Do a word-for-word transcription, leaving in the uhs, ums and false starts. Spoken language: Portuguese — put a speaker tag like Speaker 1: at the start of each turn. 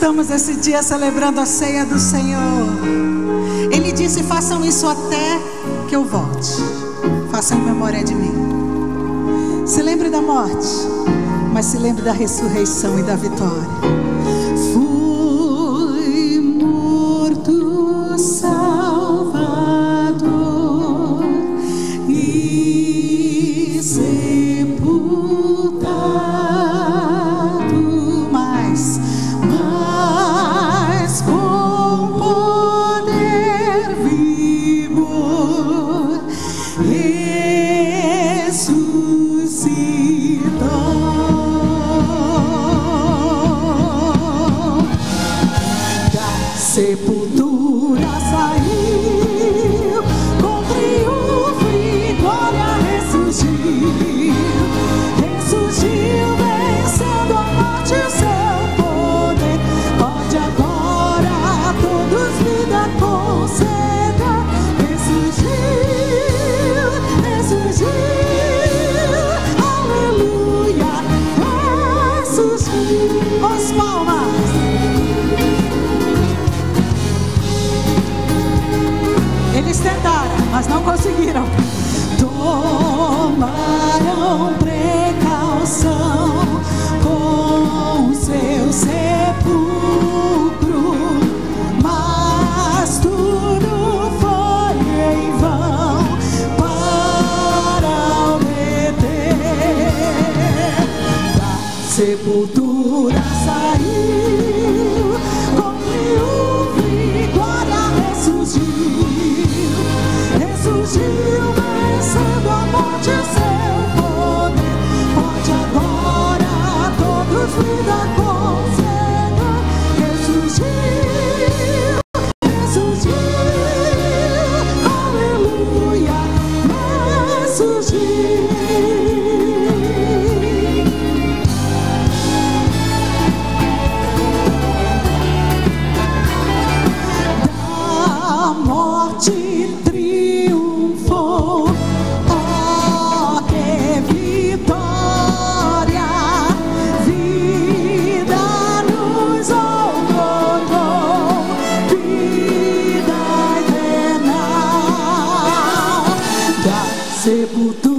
Speaker 1: estamos esse dia celebrando a ceia do Senhor. Ele disse: façam isso até que eu volte. Façam em memória de mim. Se lembre da morte, mas se lembre da ressurreição e da vitória. Fui morto, Salvador, e sepultado, mas, mas com poder vivo ressuscitou. Da sepultura saiu, com triunfo e glória ressurgiu. Ressurgiu, vencendo a morte e seu poder. Pode agora a todos vida conceder. Ressurgiu, ressurgiu, aleluia, ressurgiu. As palmas. Eles tentaram, mas não conseguiram. Tomaram precaução com o seu sepulcro, mas tudo foi em vão para o deter. Da sepultura saiu, com triunfo e glória ressurgiu. Ressurgiu, vencendo a morte e seu poder. Pode agora a todos vida conceder. Ressurgiu, ressurgiu, aleluia, ressurgiu. Da morte triunfou, oh que vitória, vida nos outorgou, vida eterna. Da sepultura